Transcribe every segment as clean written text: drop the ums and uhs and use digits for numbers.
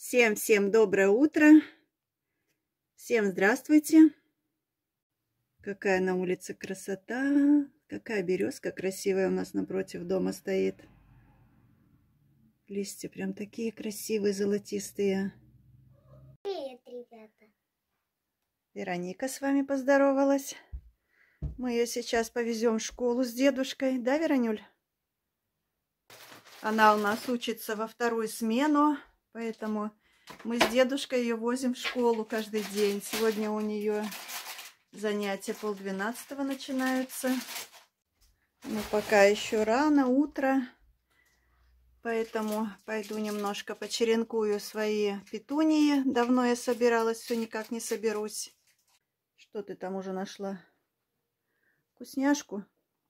Всем доброе утро. Всем здравствуйте. Какая на улице красота. Какая березка красивая у нас напротив дома стоит. Листья прям такие красивые, золотистые. Привет, ребята. Вероника с вами поздоровалась. Мы ее сейчас повезем в школу с дедушкой. Да, Веронюль? Она у нас учится во вторую смену, поэтому мы с дедушкой ее возим в школу каждый день. Сегодня у нее занятия 11:30 начинаются. Но пока еще рано, утро. Поэтому пойду немножко почеренкую свои петунии. Давно я собиралась, все никак не соберусь. Что ты там уже нашла? Вкусняшку?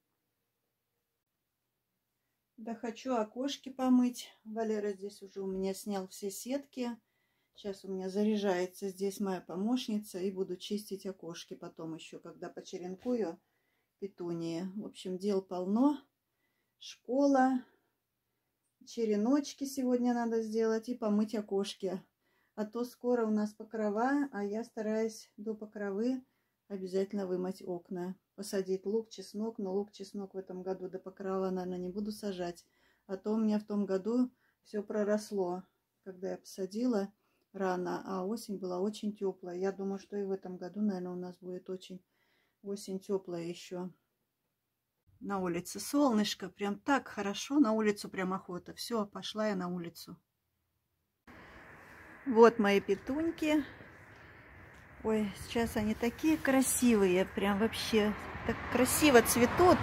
Да хочу окошки помыть. Валера здесь уже у меня снял все сетки. Сейчас у меня заряжается здесь моя помощница. И буду чистить окошки потом еще, когда почеренкую петунии. В общем, дел полно. Школа. Череночки сегодня надо сделать и помыть окошки. А то скоро у нас покрова, а я стараюсь до покровы обязательно вымыть окна. Посадить лук, чеснок, но лук, чеснок в этом году до покрова, наверное, не буду сажать. А то у меня в том году все проросло, когда я посадила рано, а осень была очень теплая. Я думаю, что и в этом году, наверное, у нас будет очень осень теплая еще. На улице солнышко, прям так хорошо, на улицу прям охота. Все, пошла я на улицу. Вот мои петуньки. Ой, сейчас они такие красивые, прям вообще так красиво цветут.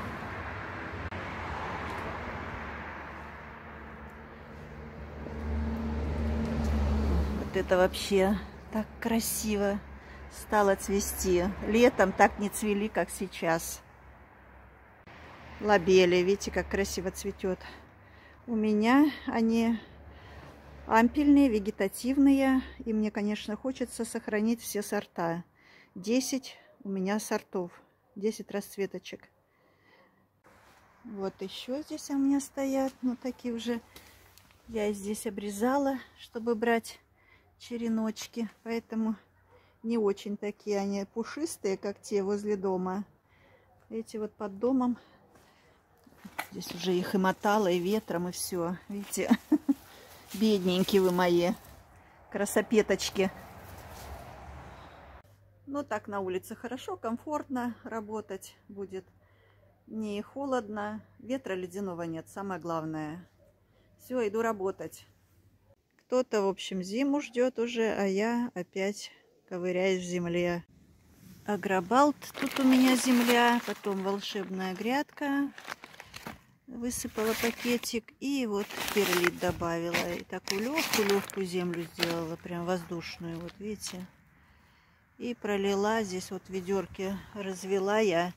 Вот это вообще так красиво стало цвести. Летом так не цвели, как сейчас. Лобелия, видите, как красиво цветет. У меня они ампельные, вегетативные. И мне, конечно, хочется сохранить все сорта. 10 у меня сортов. 10 расцветочек. Вот еще здесь у меня стоят. Ну, такие уже я здесь обрезала, чтобы брать череночки. Поэтому не очень такие они пушистые, как те возле дома. Эти вот под домом. Здесь уже их и мотало, и ветром, и все. Видите? Бедненькие вы мои красопеточки. Но так на улице хорошо, комфортно работать будет. Не холодно, ветра ледяного нет, самое главное. Все, иду работать. Кто-то, в общем, зиму ждет уже, а я опять ковыряюсь в земле. Агробалт, тут у меня земля, потом волшебная грядка. Высыпала пакетик и вот перлит добавила. И такую легкую землю сделала, прям воздушную, вот видите. И пролила здесь вот в ведерке, развела я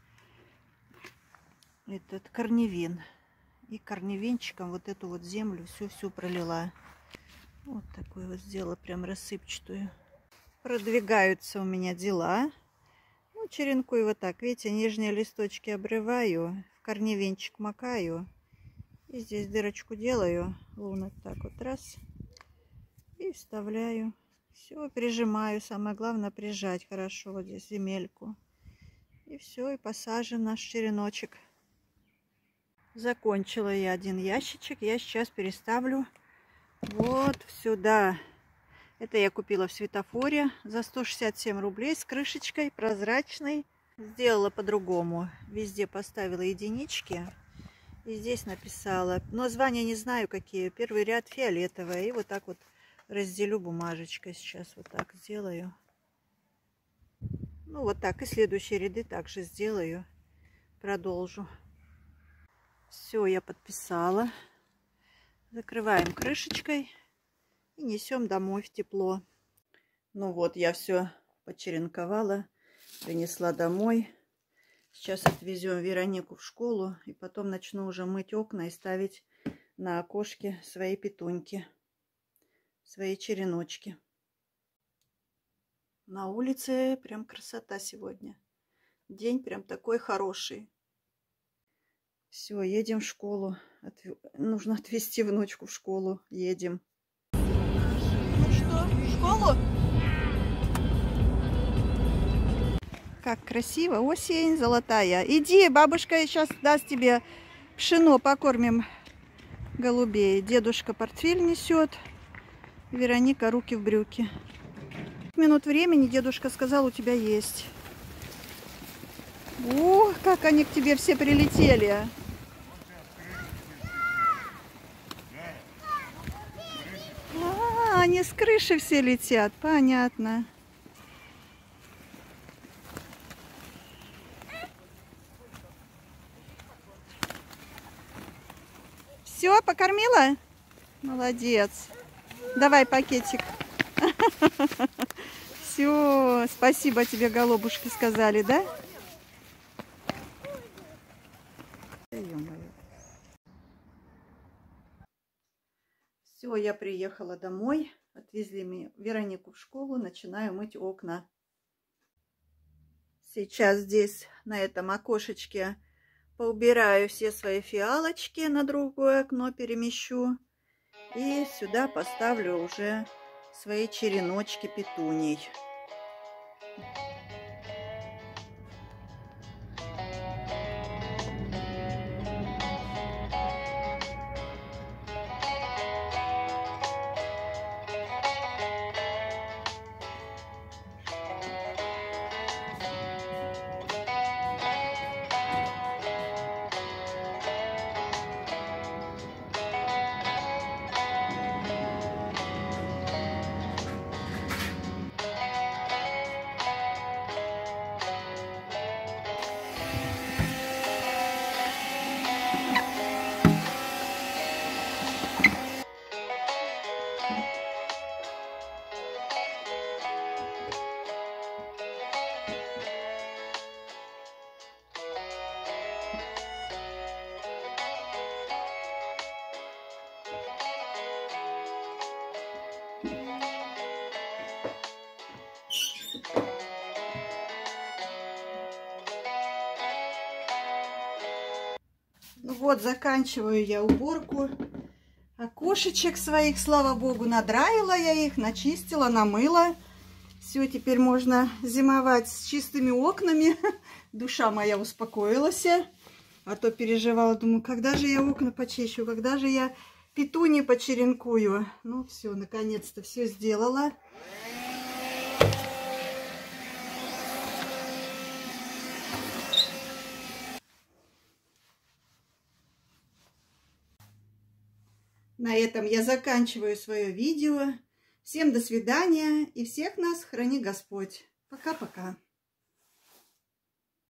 этот корневин. И корневинчиком вот эту вот землю всю пролила. Вот такую вот сделала, прям рассыпчатую. Продвигаются у меня дела. Ну, черенкую вот так, видите, нижние листочки обрываю. Корневинчик макаю и здесь дырочку делаю, вот так вот раз и вставляю. Все, прижимаю, самое главное прижать хорошо вот здесь земельку. И все, и посажен наш череночек. Закончила я один ящичек, я сейчас переставлю вот сюда. Это я купила в Светофоре за 167 рублей с крышечкой прозрачной. Сделала по-другому. Везде поставила единички. И здесь написала. Названия не знаю какие. Первый ряд фиолетовая. И вот так вот разделю бумажечкой. Сейчас вот так сделаю. Ну вот так. И следующие ряды также сделаю. Продолжу. Все, я подписала. Закрываем крышечкой. И несем домой в тепло. Ну вот, я все почеренковала. Принесла домой. Сейчас отвезем Веронику в школу. И потом начну уже мыть окна и ставить на окошке свои петуньки. Свои череночки. На улице прям красота сегодня. День прям такой хороший. Все, едем в школу. Нужно отвезти внучку в школу. Едем. школу? Как красиво, осень золотая. Иди, бабушка сейчас даст тебе пшено, покормим голубей. Дедушка портфель несет, Вероника руки в брюки. Минут времени, дедушка сказал, у тебя есть. Ух, как они к тебе все прилетели. Они с крыши все летят, понятно. Все, покормила? Молодец. Давай пакетик. Все, спасибо тебе, голубушки, сказали, да? Все, я приехала домой. Отвезли Веронику в школу. Начинаю мыть окна. Сейчас здесь, на этом окошечке, поубираю все свои фиалочки, на другое окно перемещу. И сюда поставлю уже свои череночки петуний. Ну вот, заканчиваю я уборку окошечек своих, слава богу, надраила я их, начистила, намыла. Все, теперь можно зимовать с чистыми окнами. Душа моя успокоилась, а то переживала, думаю, когда же я окна почищу, когда же я петунии почеренкую. Ну все, наконец-то все сделала. На этом я заканчиваю свое видео. Всем до свидания и всех нас храни Господь. Пока-пока.